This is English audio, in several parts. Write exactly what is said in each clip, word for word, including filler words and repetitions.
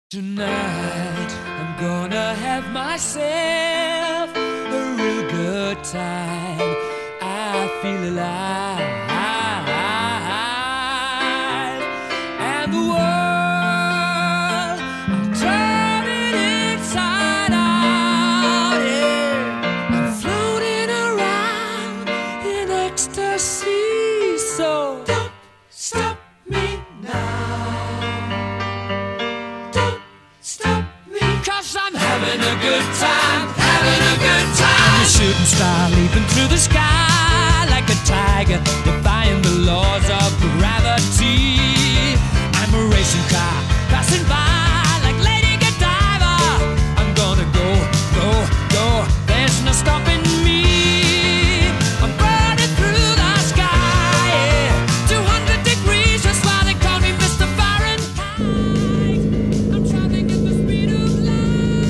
Tonight I'm gonna have myself a real good time. I feel alive, and the world, I'll turn it inside out. Yeah, I'm floating around in ecstasy. So don't stop me now. I'm having a good time, having a good time. I'm a shooting star leaping through the sky like a tiger, defying the laws of gravity. I'm a racing car passing by like Lady Godiva. I'm gonna go, go, go. There's no stopping me. I'm burning through the sky, yeah. two hundred degrees, that's why they call me Mister Fahrenheit. I'm traveling at the speed of light.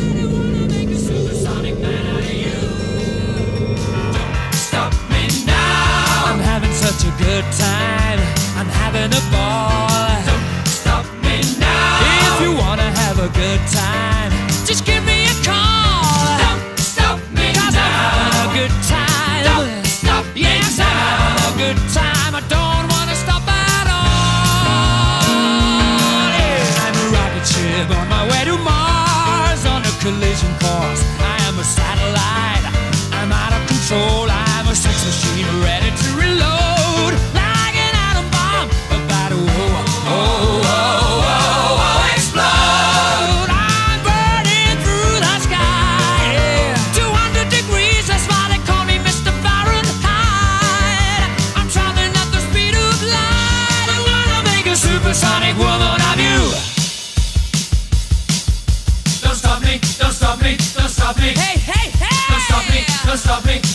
Such a good time, I'm having a ball. Don't stop me now. If you wanna have a good time, just give me a call. Don't stop me 'Cause now. I'm having a good time. Don't stop me yes, now. I'm having a good time. I don't wanna stop at all. Yeah. I'm a rocket ship on my way to Mars on a collision course. I am a satellite. I'm out of control. I'm a sex machine ready to reload. Supersonic woman of you. Don't stop me, don't stop me, don't stop me. Hey, hey, hey! Don't stop me, don't stop me.